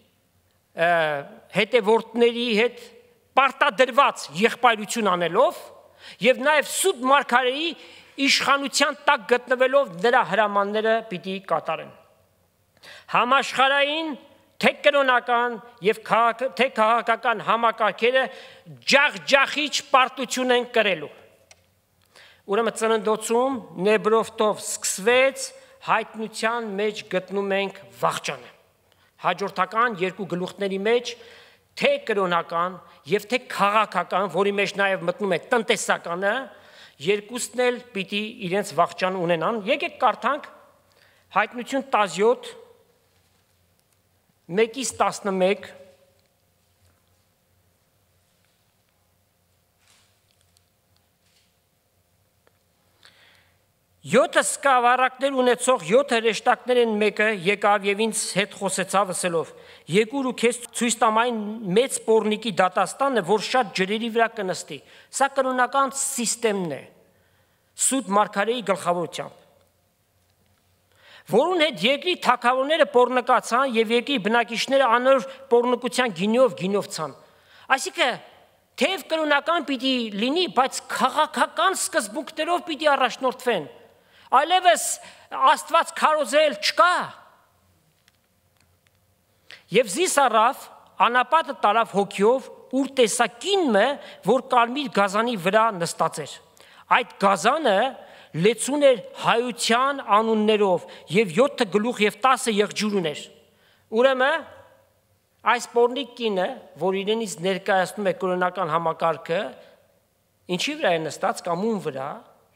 հետևորդների հետ պարտադրված եղբայրություն անելով եւ նաեւ սուտ մարգարեի իշխանության տակ գտնվելով նրա հրամանները պիտի կատարեն։ Համաշխարհային թե կրոնական եւ թե քաղաքական համակարգերը ջախջախիչ պարտություն են կրելու։ Ուրեմն ծննդոցում Նեբրովտով սկսվեց, հայտնության մեջ գտնում ենք վախճանը։ Հաջորդական երկու գլուխների մեջ թե կրոնական եւ թե քաղաքական, որի մեջ նաեւ մտնում է տնտեսականը, երկուսն էլ պիտի իրենց վախճան ունենան։ Եկեք կարդանք Հայտնություն տասնյոթ մեկից տասնմեկ Յոթը սկավառակներ ունեցող յոթ հրեշտակներ են մեկը եկավ եւ ինձ հետ խոսեցավ ասելով. Եկուր ու քեզ ցույց տամ այն մեծ պոռնիկի դատաստանը, որ շատ ջրերի վրա կնստի։ Սա կրոնական համակարգն է։ Սուտ Մարգարեի գլխավորությամբ։ Որուն հետ երկրի թագավորները պոռնկացան եւ երկրի բնակիչները անոր պոռնկության գինով գինովցան։ Այսինքն թեև կրոնական պիտի լինի, բայց քաղաքական սկզբունքներով պիտի առաջնորդվեն։ Այլևս Աստված քարոզել չկա։ Եվ զիս առավ անապատը տարավ հոգիով, ուր տեսակինը, որ կարմիր գազանի վրա նստած էր։ Այդ գազանը լեցուն էր հայության անուններով եւ յոթ գլուխ եւ տասը եղջյուր ուներ։ Ուրեմն այս պոռնիկ կինը, որ իրենից ներկայացնում է կրոնական համակարգը, ինչի վրա է նստած կամ ում վրա,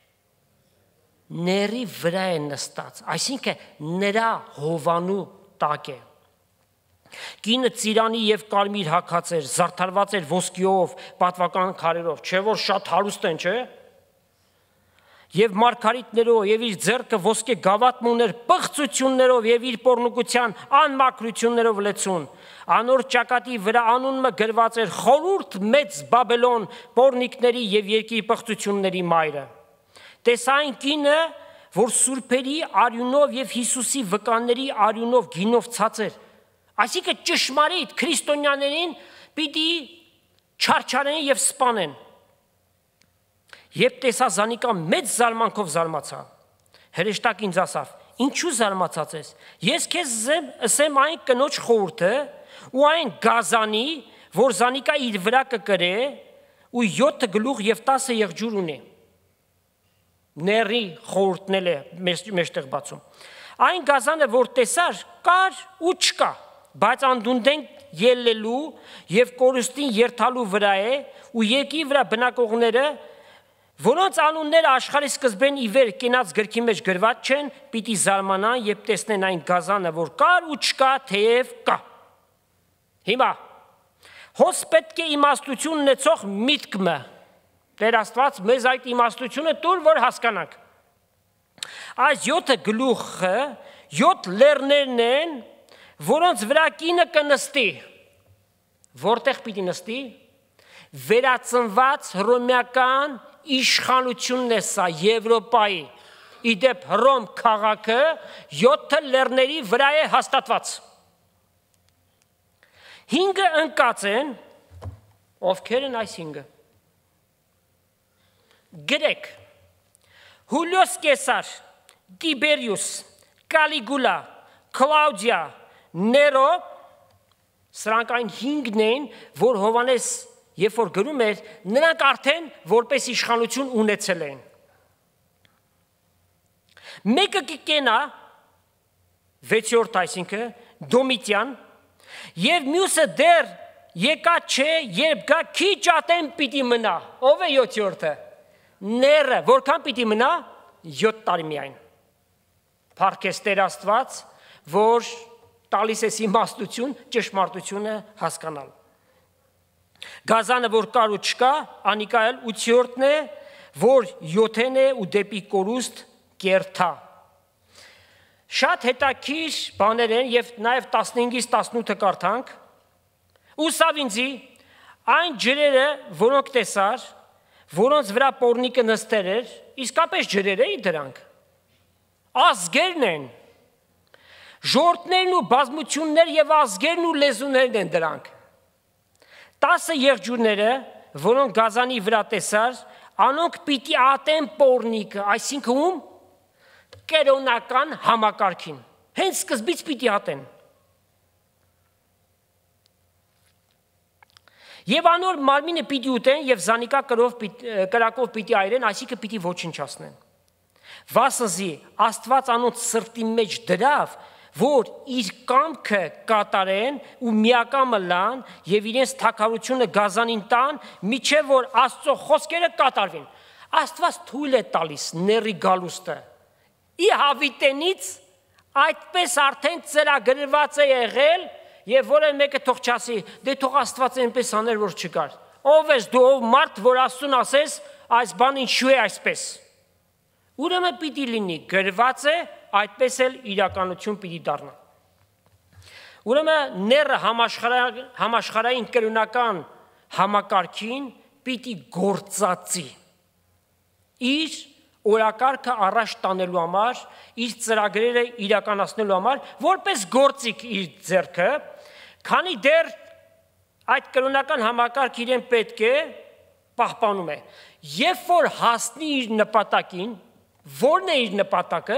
ների վրա է նստած, այսինքն նրա հովանու տակ է։ Կինը ծիրանի եւ կարմիր հագած էր, զարդարված էր ոսկիով, պատվական քարերով, չէ որ շատ հարուստ են, չէ՞։ Եվ մարգարիտներով եւ իր ձեռքը ոսկե գավաթ ուներ պղծություններով եւ իր պոռնկության անմաքրություններով լեցուն։ Անոր ճակատի վրա անունը գրված էր խորուրդ մեծ Բաբելոն, պոռնիկների եւ երկրի պղծությունների մայրը։ Տեսա այն կինը, որ սուրբերի արյունով եւ Հիսուսի վկաների արյունով գինովցած էր։ Այսինքն ճշմարիտ քրիստոնյաներին պիտի չարչարեն եւ սպանեն։ Երբ տեսա Զանիկա մեծ զարմանքով զարմացա։ Հրեշտակ ինձ ասավ. Ինչու զարմացած ես։ Ես քեզ ասեմ այն կնոջ խորհուրդը ու այն գազանի, որ Զանիկա իր վրա կկրե ու յոթ գլուխ եւ տասը եղջյուր ունի։ Ների խորհուրդն է մեջտեղ բացում։ Այն գազանը, որ տեսար, կար ու չկա, բայց անդունդեն ելլելու եւ կորուստին երթալու վրա է ու երկի վրա բնակողները որոնց անունները աշխարհի սկզբեն ի վեր կենաց գրքի մեջ գրված չեն, պիտի զարմանան եւ տեսնեն այն գազանը, որ կար ու չկա, թեև կա։ Հիմա հոս պետք է իմաստություն ունեցող միտքը։ Տեր Աստված մեզ այդ իմաստությունը տուր, որ հասկանանք։ Այս յոթը գլուխը, յոթ լեռներն են, որոնց վրա կինը կնստի։ Որտեղ պիտի նստի։ Վերածնված հռոմեական իշխանությունն է սա Եվրոպայի, իդեպ Հռոմ քաղաքը յոթ լեռների վրա է հաստատված։ Հինգը ընկած են, ովքեր են այս հինգը։ Գրեք, Հուլիոս Կեսար, Տիբերիուս, Կալիգուլա, Կլաուդիա, Ներո, սրանք այն հինգն են, որ Հովհաննես երբ որ գրում էր, նրանք արդեն որպես իշխանություն ունեցել են։ Մեկը կկենա, վեցորդ այսինքն, Դոմիտյան, եւ մյուսը դեռ եկա չէ, երբ գա քիչ ատեն պիտի մնա։ Ով է յոթորդը։ Ները, որքան պիտի մնա, յոթ տարի միայն։ Փառքես Տեր Աստված, որ տալիս է իմաստություն, ճշմարտությունը հասկանալ։ Գազանը, որ կար ու չկա, անիկա էլ ությորդն է, որ յոթեն է ու դեպի կորուստ կերթա։ Շատ հետաքրքիր բաներ են եւ նաեւ տասնհինգից տասնութը կարդանք։ Ու սավ ինձի այն ջրերը, որոնք տեսար, որոնց վրա պոռնիկը նստեր էր, իսկապես ջրեր էին դրանք։ Ազգերն են։ Ժողովուրդներն ու բազմություններ եւ ազգերն ու լեզուներն են դրանք։ Տասը եղջյուրները, որոնք գազանի վրա տեսար, անոնք պիտի ատեն պոռնիկը, այսինքն ում կերոնական համակարգին։ Հենց սկզբից պիտի ատեն։ Եվ անոր մարմինը պիտի ուտեն եւ զանիկա կրով կրակով պիտի այրեն, այսինքն պիտի ոչնչացնեն։ Վասնզի Աստված անոնց սրտի մեջ դրավ, որ իր կամքը կատարեն ու միակամը լան եւ իրենց թակավորությունը գազանին տան, միջև որ Աստծո խոսքերը կատարվին։ Աստված թույլ է տալիս ների գալուստը։ Ի հավիտենից այդպես արդեն ծրագրված է եղել եւ որը մեկը թող չասի, դե թող Աստված այնպես աներ, որ չկար։ Ով ես դու, ով մարդ, որ Աստծուն ասես, այս բանը ինչու է այսպես։ Ուրեմն պիտի լինի, գրված է, այդպես էլ իրականություն պիտի դառնա։ Ուրեմն ները համաշխարհային կրոնական համակարգին պիտի գործածի իր օրակարգը առաջ տանելու համար, իր ծրագրերը իրականացնելու համար, որպես գործիք իր ձեռքը, քանի դեռ այդ կրոնական համակարգը իրեն պետք է պահպանում է։ Երբ որ հասնի իր նպատակին, որն է իր նպատակը,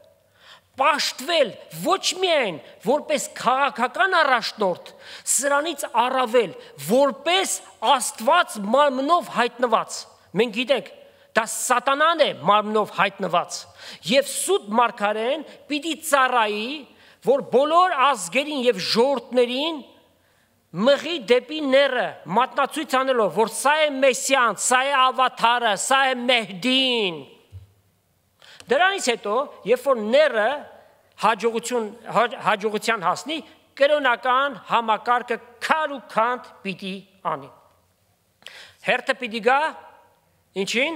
պաշտվել ոչ միայն որպես քաղաքական առաջնորդ, սրանից առավել որպես Աստված մարմնով հայտնված։ Մենք գիտենք, դա սատանան է մարմնով հայտնված եւ սուտ մարգարեն պիտի ծառայի, որ բոլոր ազգերին եւ ժողովուրդներին մղի դեպի ները մատնացույց անելով, որ սա է Մեսիան, սա է ավաթարը, սա է Մեհդին։ Դրանից հետո, երբ որ ները հաջողություն հաջողության հասնի, կրոնական համակարգը քար ու քանդ պիտի անի։ Հերթը պիտի գա ինչին։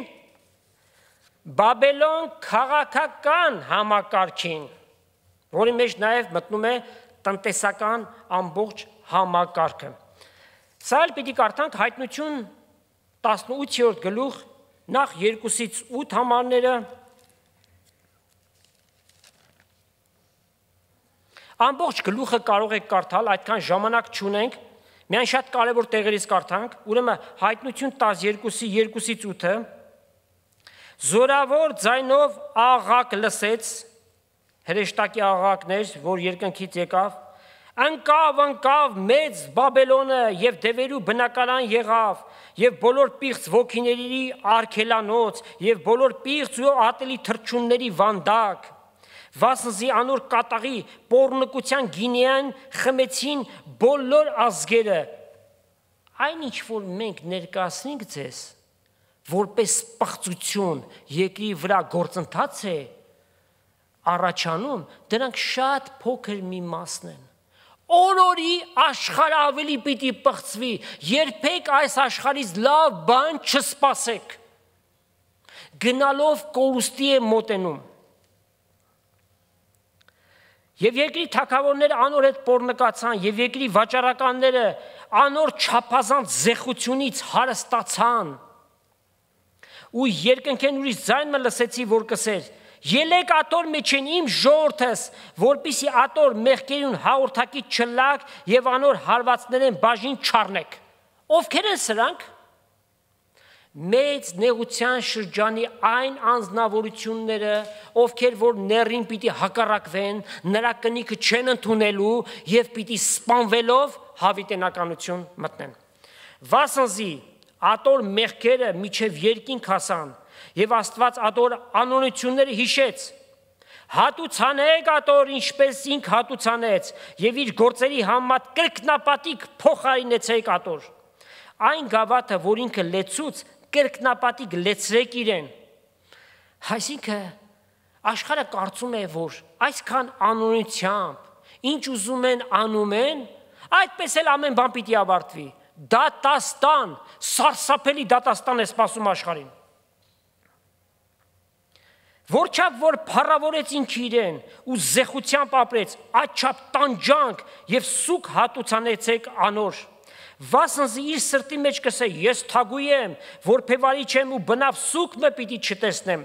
Բաբելոն քաղաքական համակարգին, որի մեջ նաև մտնում է տնտեսական ամբողջ համակարգը։ Սա էլ պիտի կարդանք Հայտնություն տասնութերորդ գլուխ նախ երկուսից ութ համարները։ Ամբողջ գլուխը կարող եք կարդալ, այդքան ժամանակ չունենք, միայն շատ կարևոր տեղերից կարդանք, ուրեմն Հայտնություն տասներկուսի երկուսից ութը Զորավոր ձայնով աղաղակ լսեց, հրեշտակի աղաղակներ, որ երկնքից եկավ, ընկավ, ընկավ մեծ Բաբելոնը եւ դևերու բնակարան եղավ, եւ բոլոր պիղծ ոգիների արգելանոց, եւ բոլոր պիղծ ու ատելի թրջունների վանդակ, վասնզի անոր կատաղի պոռնկության գինեան խմեցին բոլոր ազգերը։ Այն ինչ որ մենք ներկայացնենք ձեզ, որպես պղծություն երկրի վրա գործընթաց է առաջանում, դրանք շատ փոքր մի մասն են։ Օրորի աշխարհը ավելի պիտի պղծվի, երբեք այս աշխարհից լավ բան չսպասեք։ Գնալով կորուստի է մոտենում։ Եվ երկրի թագավորները անոր հետ պոռնկացան, եւ երկրի վաճառականները անոր չափազանց զեղությունից հարստացան։ Ու երկնքեն ուրիշ ձայնը լսեցի, որ կսեր. Ելեք ատոր մեջ են իմ ժողովրդս, որպիսի ատոր մեղքերուն հաղորդակի չլակ եւ անոր հարվածներեն բաժին չառնեք։ Ովքեր են սրանք։ Մեծ նեղության շրջանի այն անձնավորությունները, ովքեր որ ներին պիտի հակառակվեն, նրա կնիքը չեն ընդունելու եւ պիտի սպանվելով հավիտենականություն մտնեն։ Վասնզի ատոր մեղքերը միջև երկինք հասան եւ Աստված ատոր անօրությունները հիշեց։ Հատուցանեք ատոր ինչպես ինք հատուցանեց եւ իր գործերի համեմատ կրկնապատիկ փոխարինեցեք ատոր։ Այն գավաթը, որ ինքը լեցուց, կրկնապատիկ լեցրեք իրեն։ Այսինքն աշխարհը կարծում է, որ այսքան անօրությամբ ինչ ուզում են անում են, այդպես էլ ամեն բան պիտի ավարտվի։ Դատաստան, սարսափելի դատաստան է սպասում աշխարհին։ Որչափ որ փառավորեց ինքը իրեն ու զեղությամբ ապրեց, այդչափ տանջանք եւ սուկ հատուցանեցեք անոր։ Վասնզի իր սրտի մեջ կսե, ես թագուի եմ, որբևարի չեմ ու բնավ սուկ մը պիտի չտեսնեմ։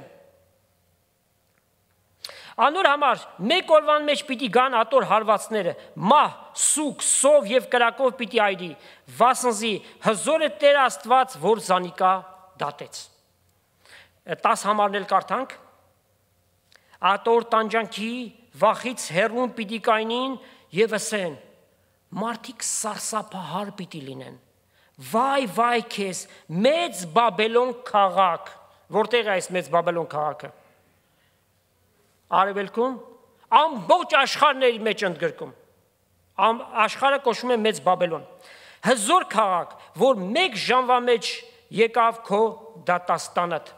Անոր համար մեկ օրվան մեջ պիտի գան ատոր հարվածները, մահ, սուկ, սով եւ կրակով պիտի այրի, վասնզի հզոր է Տեր Աստված, որ զանիկա դատեց։ տաս համարն էլ կարդանք։ Ատոր տանջանքի վախից հեռուն պիտի կայնին եւ ասեն, մարդիկ սարսափահար պիտի լինեն, Վայ, վայ քեզ, մեծ Բաբելոն քաղաք։ Որտեղ է այս մեծ Բաբելոն քաղաքը։ Արևելքում, ամբողջ աշխարհների մեջ ընդգրկում։ Աշխարհը կոչվում է մեծ Բաբելոն։ Հզոր քաղաք, որ մեկ ժամվա մեջ եկավ քո դատաստանդ։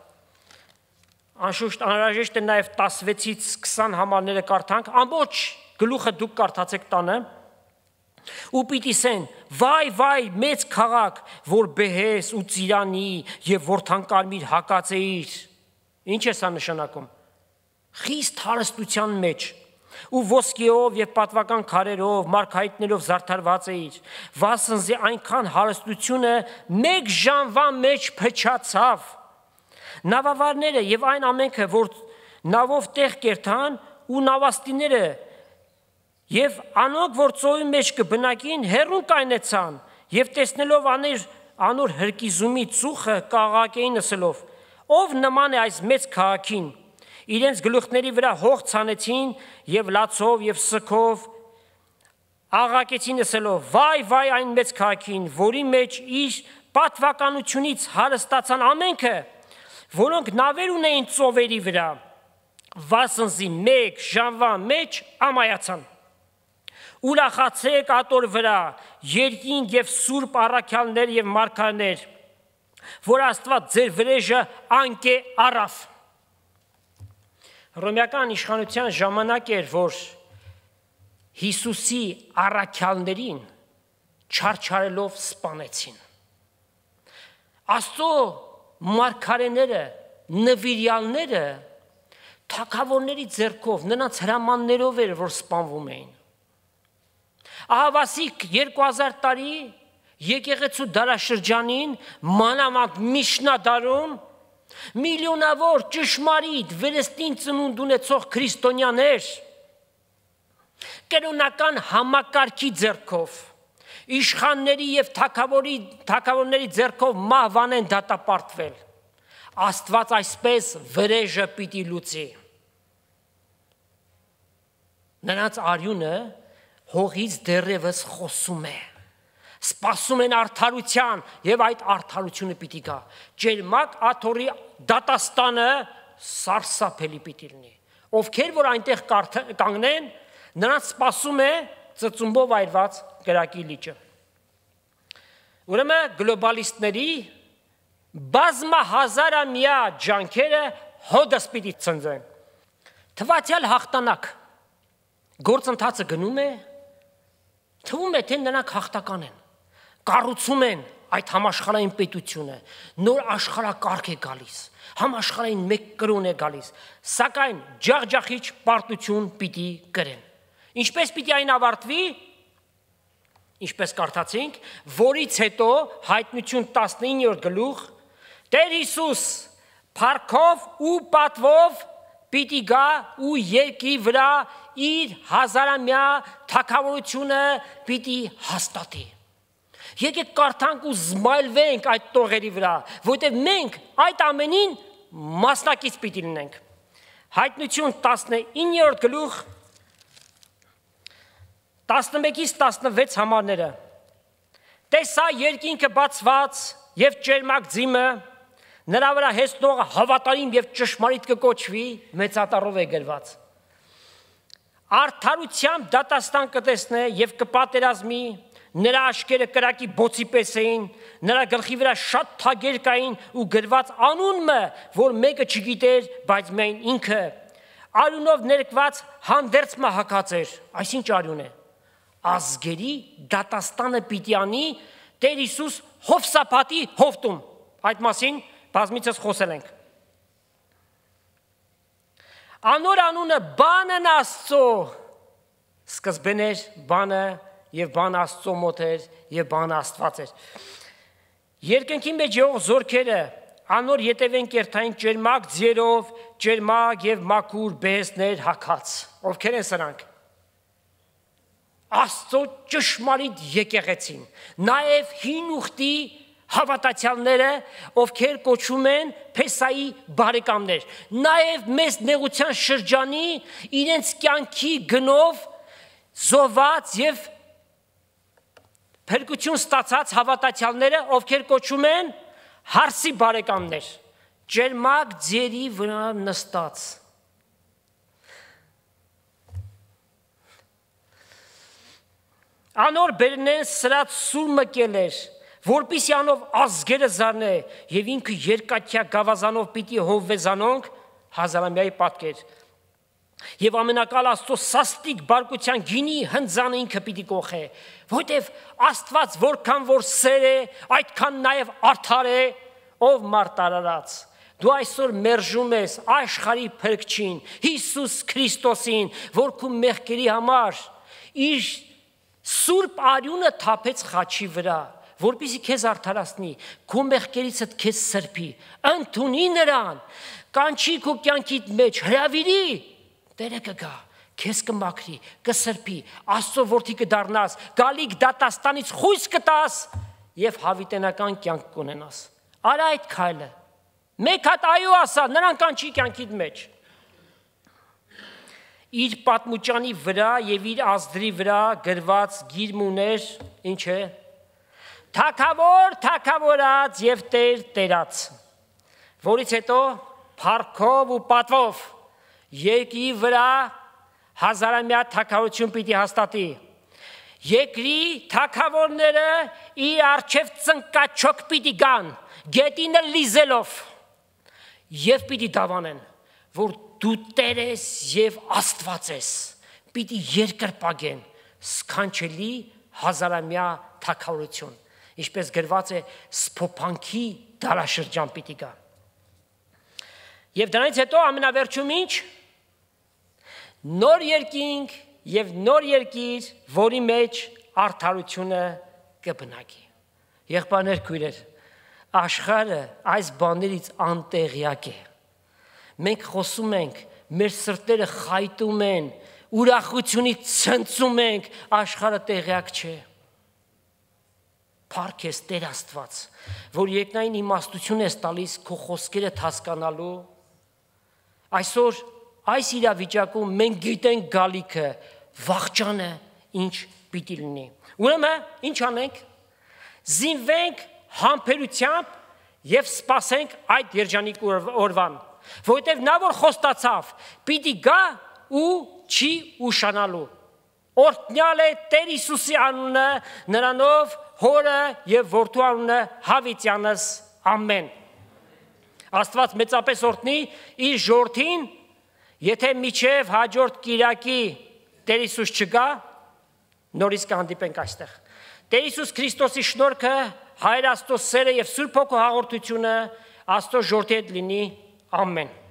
Անշուշտ անհրաժեշտ է նաև տասնվեցից քսան համարները կարդանք, ամբողջ գլուխը դուք կարդացեք տանը։ Ու պիտի սեն, վայ, վայ, մեծ քաղաք, որ բեհես ու ծիրանի և որդանկարմիր հակած էիր։ Ինչ է սա նշանակում։ Խիստ հարստության մեջ, ու ոսկեով և պատվական քարերով, մարգարիտներով զարդարված էիր, վասնզի այնքան հարստությունը մեկ ժամվա մեջ փչացավ։ Նավավարները և այն ամենքը, որ նավով տեղ կերտան, ու նավաստիները Եվ անոնք, որ ծովի մեջ կբնակին, հեռուն կայնեցան, և տեսնելով աներ, անոր հրկիզումի ծուխը կաղակեին ասելով, ով նման է այս մեծ քաղաքին, իրենց գլուխների վրա հող ցանեցին և լացով և սքով աղակեցին ասելով, վայ, վայ այն մեծ քաղաքին, որի մեջ իր պատվականությունից հարստացան ամենքը, որոնք նավեր ունեին ծովերի վրա, վասնզի մեկ ժամվա մեջ ամայացան։ Ուրախացեք ատոր վրա, երկինք և սուրբ առաքյալներ և մարգարեներ, որ Աստված ձեր վրեժը անկե առավ։ Հռոմեական իշխանության ժամանակ էր, որ Հիսուսի առաքյալներին չարչարելով սպանեցին։ Աստծո մարգարեները, նվիրյալները թագավորների ձեռքով, նրանց հրամաններով էր, որ սպանվում էին։ Ահավասիկ երկու հազար տարի եկեղեցու դարաշրջանին մանավանդ միջնադարում միլիոնավոր ճշմարիտ վերստին ծնունդ ունեցող քրիստոնյաներ կենոնական համակարգի ձեռքով իշխանների և թագավորների ձեռքով մահվան են դատապարտվել։ Աստված այսպես վրեժը պիտի լուծի։ Նրանց արյունը հողից դեռևս խոսում է, սպասում են արդարության և այդ արդարությունը պիտի գա։ Ջերմակ աթոռի դատաստանը սարսափելի պիտի լինի։ Ովքեր որ այնտեղ կանգնեն, նրանց սպասում է ծծումբով այրված կրակի լիճը։ Ուրեմն գլոբալիստների բազմահազարամյա ջանքերը հոդս պիտի ցնցեն։ Թվացյալ հաղթանակ գործընթացը գնում է, թվում է, թե նրանք հաղթական են, կառուցում են այդ համաշխարհային պետությունը, նոր աշխարհակարգ է գալիս, համաշխարհային մեկ կրոն է գալիս, սակայն ջախջախիչ պարտություն պիտի կրեն։ Ինչպես պիտի այն ավարտվի, ինչպես կարդացինք, որից հետո հայտնություն տասնիններորդ գլուխ, Տեր Հիսուս փառքով ու պատվով պիտի գա ու երկրի վրա իր հազարամյա թագավորությունը պիտի հաստատի։ Եկեք կարդանք ու զմայլվենք այդ տողերի վրա, որտեղ մենք այդ ամենին մասնակից պիտի լինենք։ Հայտնություն տասնիններորդ գլուխ տասնմեկից տասնվեց համարները։ Տեսա երկինքը բացված և ճերմակ ձիմը, նրա վրա հեսնողը հավատարիմ և ճշմարիտ կկոչվի, մեծատառով է գրված։ Արդարությամբ դատաստան կտեսնե և կպատերազմի, նրա աչքերը կրակի բոցի պես էին, նրա գլխի վրա շատ թագեր կային ու գրված անունը, որ մեկը չգիտեր, բայց միայն ինքը, արյունով ներկված հանդերձ մահակած էր։ Այսինչ արյուն է։ Ազգերի դատաստանը պիտի անի Տեր Հիսուս Հովսափատի հովտում։ Այդ մասին բազմիցս խոսել ենք։ Անոր անունը բանն Աստծո, սկզբեն էր բանը և բան Աստծո մոտ էր և բան Աստված էր։ Երկնքի մեջ եղող զորքերը անոր ետևեն կերտային ճերմակ ձիերով, ճերմակ և մաքուր բեհեսներ հագած։ Ովքեր են սրանք։ Աստծո ճշմարիտ եկեղեցին, նաև հին ուխտի հավատացյալները, ովքեր կոչվում են Փեսայի բարեկամներ, նաև մեծ նեղության շրջանի իրենց կյանքի գնով զոհված և փրկություն ստացած հավատացյալները, ովքեր կոչում են հարսի բարեկամներ, ջերմակ ձերի վրա նստած։ Անոր բերնեն սրած սուր մկելեր, որպիսի անով ազգերը զարնե, և ինքը երկաթյա գավազանով պիտի հովվեզանոնք հազարամյայի պատկեր։ Եվ ամենակալ Աստծո սաստիկ բարկության գինի հնձանը ինքը պիտի կողե, որտև Աստված որքան որ սեր է, այդքան նաև արդար է, ով մարտարարած։ Դու այսօր մերժում ես աշխարհի փրկչին, Հիսուս Քրիստոսին, որ քո մեղքերի համար իր սուրբ արյունը թափեց խաչի վրա, որպեսզի քեզ արդարացնի, քո մեղքերիցդ քեզ սրբի, ընդունի նրան, կանչի քո կյանքիդ մեջ, հրավիրի, Տերը կգա, քեզ կմաքրի, կսրբի, Աստծո որդի կդառնաս, գալիք դատաստանից խույս կտաս եւ հավիտենական կյանք կունենաս։ Արա այդ քայլը։ Մեկ հատ այո ասա, նրան կանչի կյանքիդ մեջ։ Իր պատմուճանի վրա եւ իր ազդրի վրա գրված գիրմ ուներ, ինչ է։ Թագավոր, թագավորած եւ տեր տերած։ Որից հետո փառքով ու պատվով երկրի վրա հազարամյա թագավորություն պիտի հաստատի։ Երկրի թագավորները իր առջև ծնկաչոք պիտի գան, գետինը լիզելով եւ պիտի դավանեն, որ դու Տեր ես եւ Աստված ես, պիտի երկրպագեն սքանչելի հազարամյա թագավորություն, ինչպես գրված է սփոփանքի դարաշրջան պիտի գա։ Եվ դրանից հետո ամենավերջում ինչ։ Նոր երկինք եւ նոր երկիր, որի մեջ արդարությունը կբնակի։ Եղբայրներ, քույրեր, աշխարհը այս բաներից անտեղյակ է։ Մենք խոսում ենք, մեր սրտերը խայտում են, ուրախությունից ցնծում ենք, աշխարհը տեղյակ չէ։ Փառք ես Տեր Աստված, որ երկնային իմաստություն ես տալիս քո խոսքերը հասկանալու։ Այսօր այս իրավիճակում մենք գիտենք գալիքը, վախճանը ինչ պիտի լինի։ Ուրեմն ինչ անենք։ Զինվենք համբերությամբ եւ սպասենք այդ երջանիկ օրվան, որովհետեւ նա որ խոստացավ, պիտի գա ու չի ուշանալու։ Օրհնյալ է Տեր Հիսուսի անունը, նրանով Հորը եւ Որդու անունը հավիտյանս, ամեն։ Աստված մեծապես օրհնի իր ժողովրդին, եթե միջև հաջորդ կիրակի Տեր Հիսուս չգա, նորից կհանդիպենք այստեղ։ Տեր Հիսուս Քրիստոսի շնորհքը, Հայր Աստծո սերը եւ Սուրբ Հոգու հաղորդությունը Աստծո ժողովրդի հետ լինի, ամեն։